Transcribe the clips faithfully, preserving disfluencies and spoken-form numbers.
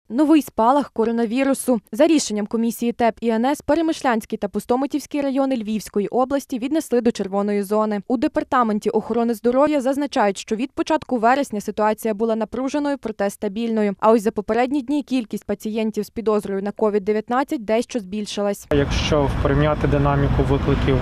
Новий спалах коронавірусу. За рішенням комісії ТЕП і ен ес Перемишлянський та Пустомитівський райони Львівської області віднесли до червоної зони. У Департаменті охорони здоров'я зазначають, що від початку вересня ситуація була напруженою, проте стабільною. А ось за попередні дні кількість пацієнтів з підозрою на ковід дев'ятнадцять дещо збільшилась. Якщо порівняти динаміку викликів,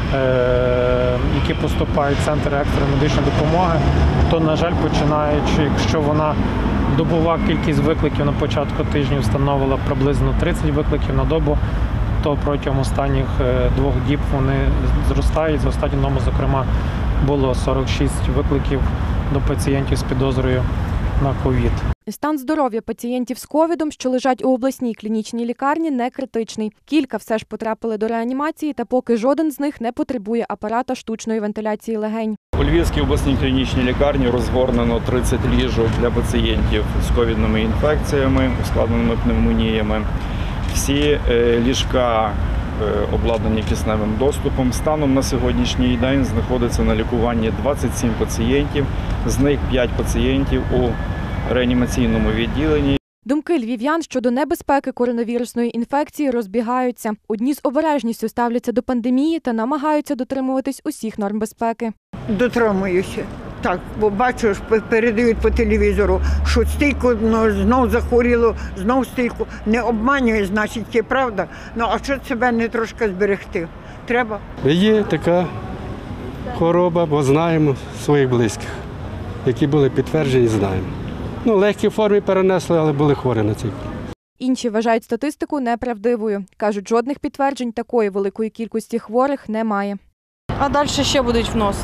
які поступають в центр екстреної медичної допомоги, то, на жаль, починаючи, якщо вона добова кількість викликів на початку тижня становила приблизно тридцять викликів на добу, то протягом останніх двох діб вони зростають. За останню добу, зокрема, було сорок шість викликів до пацієнтів з підозрою на ковід. Стан здоров'я пацієнтів з ковідом, що лежать у обласній клінічній лікарні, не критичний. Кілька все ж потрапили до реанімації, та поки жоден з них не потребує апарата штучної вентиляції легень. У Львівській обласній клінічній лікарні розгорнено тридцять ліжок для пацієнтів з ковідними інфекціями, ускладненими пневмоніями. Всі ліжка обладнані кисневим доступом. Станом на сьогоднішній день знаходиться на лікуванні двадцять сім пацієнтів, з них п'ять пацієнтів у реанімаційному відділенні. Думки львів'ян щодо небезпеки коронавірусної інфекції розбігаються. Одні з обережністю ставляться до пандемії та намагаються дотримуватись усіх норм безпеки. Дотримуюся. Так, бо бачу, що передають по телевізору, що стійку ну, знов захворіло, знов стійку. Не обманює, значить, є правда. Ну, а що себе не трошки зберегти? Треба. Є така хвороба, бо знаємо своїх близьких, які були підтверджені, знаємо. Ну, легкі форми перенесли, але були хворі на цей. Інші вважають статистику неправдивою. Кажуть, жодних підтверджень такої великої кількості хворих немає. А далі ще будуть вносити.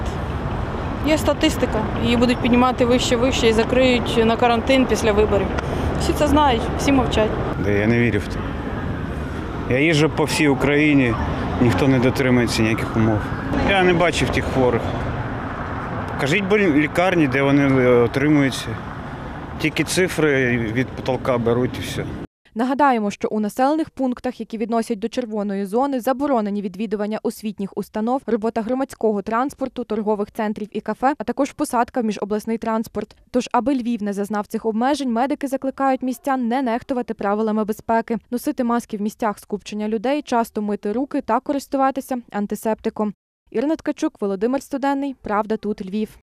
Є статистика, її будуть піднімати вище-вище і закриють на карантин після виборів. Всі це знають, всі мовчать. Да я не вірю в це. Я їжджу по всій Україні, ніхто не дотримується ніяких умов. Я не бачив тих хворих. Кажіть, бо лікарні, де вони отримуються. Тільки цифри від потолка беруть і все. Нагадаємо, що у населених пунктах, які відносять до червоної зони, заборонені відвідування освітніх установ, робота громадського транспорту, торгових центрів і кафе, а також посадка в міжобласний транспорт. Тож, аби Львів не зазнав цих обмежень, медики закликають містян не нехтувати правилами безпеки, носити маски в місцях скупчення людей, часто мити руки та користуватися антисептиком. Ірина Ткачук, Володимир Студенний. Правда тут, Львів.